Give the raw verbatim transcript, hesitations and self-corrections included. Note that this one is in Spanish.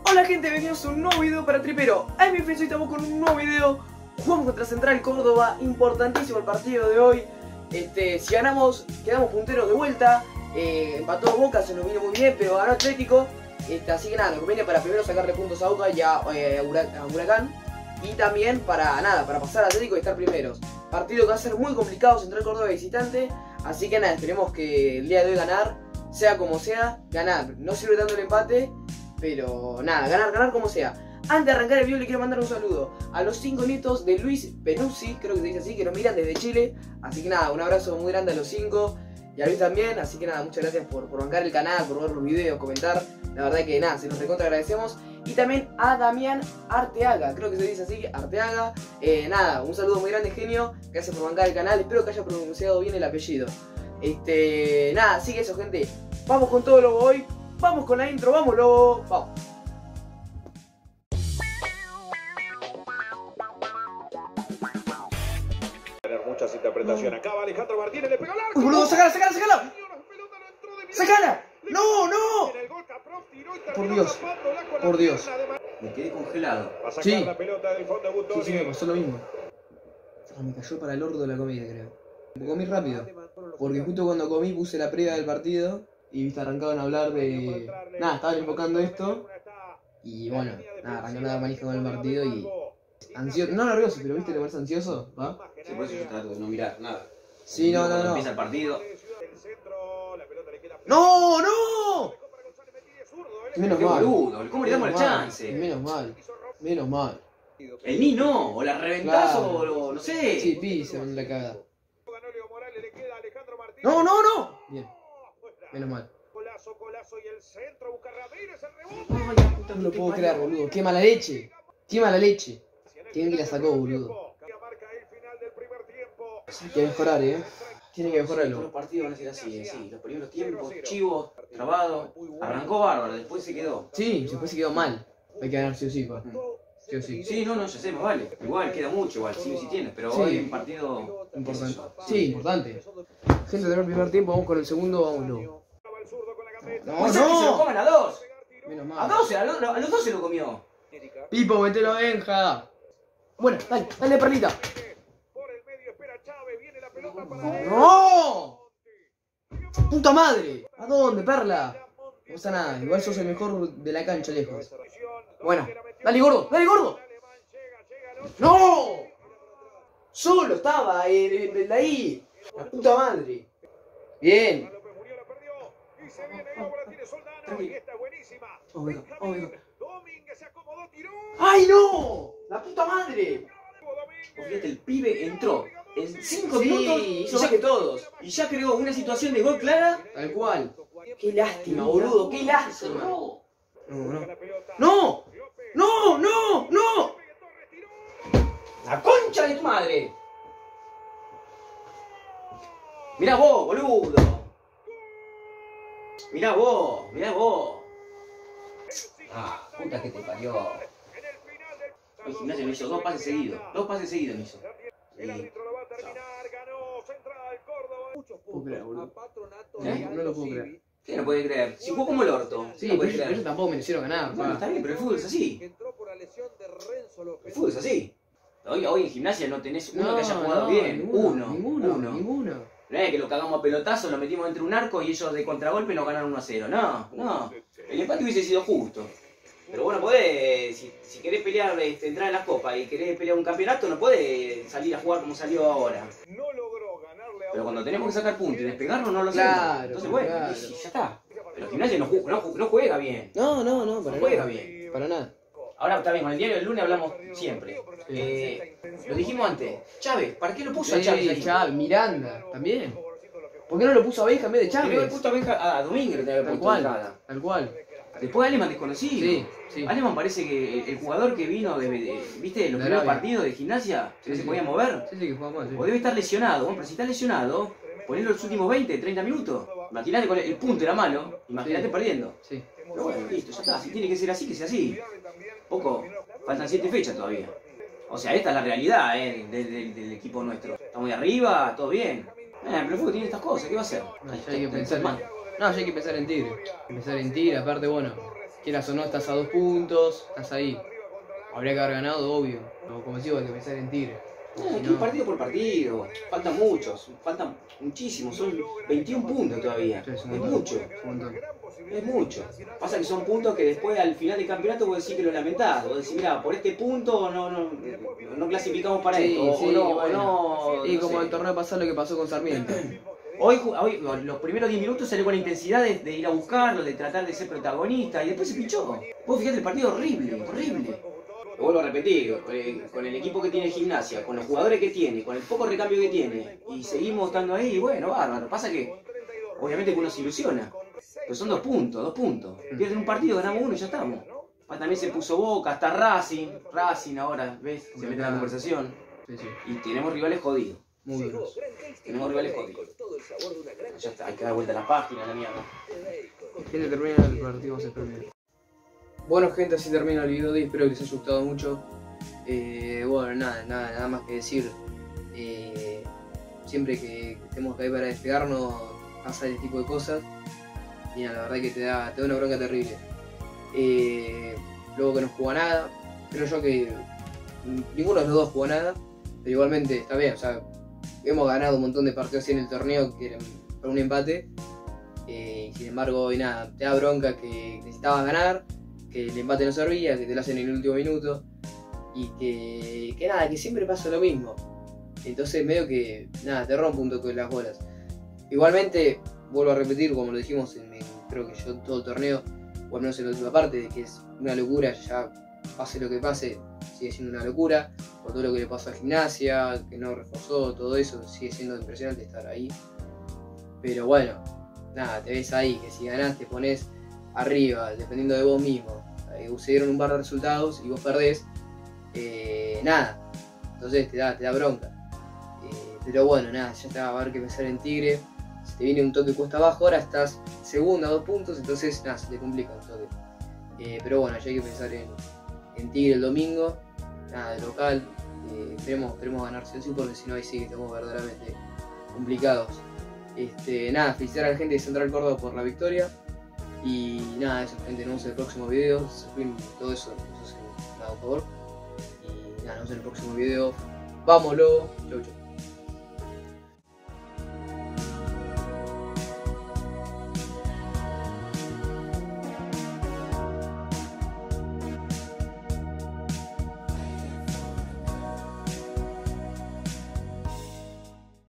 Hola gente, bienvenidos a un nuevo video para Tripero. A mi hoy estamos con un nuevo video. Jugamos contra Central Córdoba, importantísimo el partido de hoy. Este, si ganamos, quedamos punteros de vuelta. eh, Empató Boca, se nos vino muy bien, pero ganó Atlético. este, Así que nada, nos conviene para primero sacarle puntos a Boca y a, eh, a, Hurac a Huracán. Y también para nada, para pasar a Atlético y estar primeros. Partido que va a ser muy complicado, Central Córdoba visitante. Así que nada, esperemos que el día de hoy ganar, sea como sea, ganar. No sirve tanto el empate, pero nada, ganar, ganar como sea. Antes de arrancar el video le quiero mandar un saludo a los cinco nietos de Luis Penuzzi, creo que se dice así, que nos miran desde Chile. Así que nada, un abrazo muy grande a los cinco y a Luis también. Así que nada, muchas gracias por, por bancar el canal, por ver los videos, comentar. La verdad que nada, se los recontra agradecemos. Y también a Damián Arteaga, creo que se dice así, Arteaga. eh, Nada, un saludo muy grande, genio. Gracias por bancar el canal, espero que haya pronunciado bien el apellido. Este, nada, así que eso, gente. Vamos con todo lo hoy. Vamos con la intro, vamos lobo. Vamos. Tener muchas interpretaciones. Acá va Alejandro Martínez, le pegó al arco. Uy, boludo, sacala, sacala, sacala. ¡Sacala! ¡No, no! Por Dios, por Dios. Me quedé congelado. Va a sacar Sí. la pelota del fondo Sí, Buttoni. sí, me pasó lo mismo. Ah, me cayó para el orto la comida, creo. Me comí rápido. Porque justo cuando comí puse la previa del partido. Y viste, arrancaban a hablar de... Nada, estaban enfocando esto. Y bueno, nada, arrancaron a dar manija con el partido y... Ansioso, no nervioso, pero viste, lo más ansioso, ¿va? Sí, por eso yo trato de no mirar nada. Sí, no, no, Cuando no. empieza el partido. ¡No, no! Menos Qué mal. boludo, ¿cómo le damos el Menos mal, chance? Menos mal, menos mal. El ni no, o la reventás Claro. o, o no sé. Sí, pisa en la cagada. No, no, no. Bien, menos mal. Colazo, colazo y el centro busca Ramírez, el rebote. Ay, la puta No lo que puedo te parió. creer, boludo. Qué mala leche. Qué mala leche. Tienen que la sacó, boludo. Hay que mejorar, eh. Tiene que Todos mejorarlo. los partidos van a ser así, así. Los primeros tiempos, chivos, trabado. Arrancó bárbaro, después se quedó. Sí, después se quedó mal. Hay que ganar sí o sí, pa. Sí o sí. Sí, no, no, ya sé, más vale. Igual queda mucho, igual, sí o sí tienes. Pero Sí. hoy un partido Importante. Sí, importante. Gente, tenemos el primer tiempo, vamos con el segundo, vámonos. No, Pues ya que se lo no. coman a dos. Menos A mal. dos, a, lo- a los dos se lo comió. Pipo, metelo a Benja. Bueno, dale, dale, perlita. ¡No! ¡Puta madre! ¿A dónde, perla? No pasa nada, igual sos el mejor de la cancha lejos. Bueno, dale gordo, dale gordo. ¡No! Solo estaba el, el, el de ahí. La puta madre. Bien. Oh, venga, oh, venga. ¡Ay, no! ¡La puta madre! Pues fíjate, el pibe entró en cinco Sí, minutos hizo y más ya, que todos. y ya creó una situación de gol clara. Tal cual. Qué lástima, boludo, qué lástima. No. No, no. ¡No! ¡No! ¡No! ¡No! ¡La concha de tu madre! Mirá vos, boludo. Mirá vos, mirá vos. Ah, puta que te parió. El Gimnasia me hizo dos pases seguidos. Dos pases seguidos me hizo. Sí. Puedo creer, boludo. ¿Eh? No lo puedo creer. ¿Qué no puede creer? Si jugó como el orto. Sí, no pero puede ellos, creer. ellos tampoco merecieron ganar, Bueno, está pa. bien, pero el fútbol es así. El fútbol es así. Hoy, hoy en Gimnasia no tenés uno que haya jugado bien. Ninguno, Uno. ninguno, uno. ninguno. No es que lo cagamos a pelotazos, lo metimos entre un arco y ellos de contragolpe nos ganaron uno a cero. No, no. El empate hubiese sido justo. Pero bueno, podés, si, si querés pelear, este, entrar en las copas y querés pelear un campeonato, no podés salir a jugar como salió ahora. Pero cuando tenemos que sacar puntos y despegarnos, no lo hacemos. Claro, Entonces, bueno, claro. y ya está. Pero el Gimnasia no, ju- no, ju- no juega bien. No, no, no, para No juega nada. bien. Para nada. Ahora está bien, con el diario del lunes hablamos siempre. Eh, lo dijimos antes. Chávez, ¿para qué lo puso a Chávez Sí, ahí? Chávez, Miranda, también. ¿Por qué no lo puso a Benja en vez de Debió haber Chávez? puesto a, Benja, a Domínguez, lo tenía que haber Tal puesto de cual, entrada. tal cual. Después Aleman desconocido. Sí, sí. Aleman parece que el, el jugador que vino de, de- ¿viste? Los De primeros Arabia. partidos de Gimnasia, que Sí, no se sí. podía mover. Sí, sí, que juega mal, sí. O debe estar lesionado. Bueno, pero si está lesionado, ponelo los últimos veinte, treinta minutos. Imagínate con el, el punto era malo. Imagínate Sí. perdiendo. Sí. Pero bueno, listo, ya está. Si tiene que ser así, que sea así. Poco. Faltan siete fechas todavía. O sea, esta es la realidad eh, del, del- del equipo nuestro. Estamos ahí arriba, todo bien. Eh, pero el fútbol tiene estas cosas, ¿qué va a hacer? No, ya hay que pensar en... No, ya hay que pensar en Tigre. Pensar en Tigre, aparte, bueno. quieras o no, estás a dos puntos, estás ahí. Habría que haber ganado, obvio. Pero como digo, hay que pensar en Tigre. No, es que partido por partido, faltan muchos, faltan muchísimos, son veintiún puntos todavía, Sí, es es un montón, mucho, es un montón. es mucho. Pasa que son puntos que después al final del campeonato vos decís que lo lamentás, vos decís, mira, por este punto no, no, no clasificamos para Sí, esto, sí, o no, bueno. o no, Y no como sé. el torneo pasado lo que pasó con Sarmiento. Hoy, ju- hoy, los primeros diez minutos salió con la intensidad de, de ir a buscarlo, de tratar de ser protagonista, y después se pinchó. Vos fijate el partido horrible, horrible. Lo vuelvo a repetir, eh, con el equipo que tiene Gimnasia, con los jugadores que tiene, con el poco recambio que tiene, y seguimos estando ahí, bueno, bárbaro. Pasa que, obviamente que uno se ilusiona, pero son dos puntos, dos puntos. Pierden un partido, ganamos uno y ya estamos. Ah, también se puso Boca, hasta Racing, Racing ahora, ¿ves? Se mete en la conversación. Sí, sí, Y tenemos rivales jodidos, muy duros. tenemos rivales jodidos. Ya está, hay que dar vuelta a la página, la mierda. Gente, termina el partido, se termina. Bueno, gente, así termina el video de hoy, espero que les haya gustado mucho. Eh, bueno, nada, nada, nada más que decir. Eh, siempre que estemos ahí para despegarnos, pasa este tipo de cosas. Y nada, la verdad que te da, te da una bronca terrible. Eh, luego que no jugó nada, creo yo que ninguno de los dos jugó nada, pero igualmente está bien, o sea, hemos ganado un montón de partidos en el torneo que eran por un empate. Eh, y sin embargo, hoy nada, te da bronca que necesitabas ganar, que el empate no servía, que te lo hacen en el último minuto y que, que nada, que siempre pasa lo mismo. Entonces medio que nada, te rompe un toque las bolas. Igualmente, vuelvo a repetir, como lo dijimos en, en creo que yo todo el torneo, o al menos en la última parte, de que es una locura, ya pase lo que pase, sigue siendo una locura, por todo lo que le pasó a Gimnasia, que no reforzó, todo eso, sigue siendo impresionante estar ahí. Pero bueno, nada, te ves ahí, que si ganás te pones arriba, dependiendo de vos mismo. Eh, se dieron un par de resultados y vos perdés, eh, nada, entonces te da, te da bronca. Eh, pero bueno, nada, ya está, va a haber que pensar en Tigre. Si te viene un toque cuesta abajo, ahora estás segunda a dos puntos, entonces nada, se te complica un toque. Eh, pero bueno, ya hay que pensar en, en Tigre el domingo, nada, de local. Eh, esperemos, esperemos ganar sí o sí, porque si no ahí sí que estamos verdaderamente complicados. Este, nada, felicitar a la gente de Central Córdoba por la victoria. Y nada, eso, gente, nos vemos en el próximo video. Suscriben todo eso, nos hacen nada, por favor. Y nada, nos vemos en el próximo video. ¡Vámonos! Chau, chau.